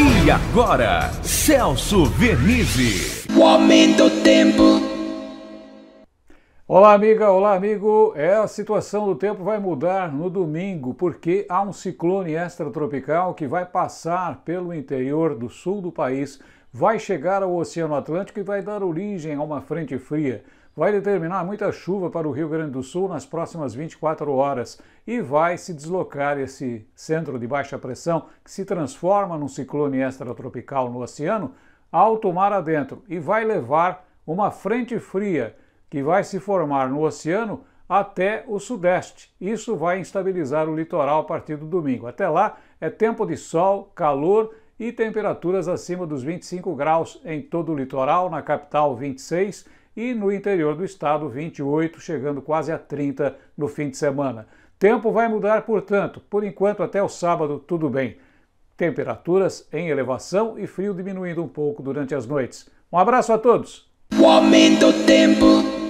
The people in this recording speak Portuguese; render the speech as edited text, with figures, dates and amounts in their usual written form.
E agora, Celso Vernizzi. O aumento do tempo. Olá, amiga, olá, amigo. A situação do tempo vai mudar no domingo, porque há um ciclone extratropical que vai passar pelo interior do sul do país, vai chegar ao Oceano Atlântico e vai dar origem a uma frente fria. Vai determinar muita chuva para o Rio Grande do Sul nas próximas 24 horas e vai se deslocar esse centro de baixa pressão, que se transforma num ciclone extratropical no oceano, alto mar adentro, e vai levar uma frente fria que vai se formar no oceano até o sudeste. Isso vai instabilizar o litoral a partir do domingo. Até lá é tempo de sol, calor e temperaturas acima dos 25 graus em todo o litoral, na capital 26 e no interior do estado 28, chegando quase a 30 no fim de semana. Tempo vai mudar, portanto, por enquanto até o sábado tudo bem. Temperaturas em elevação e frio diminuindo um pouco durante as noites. Um abraço a todos! O aumento do tempo.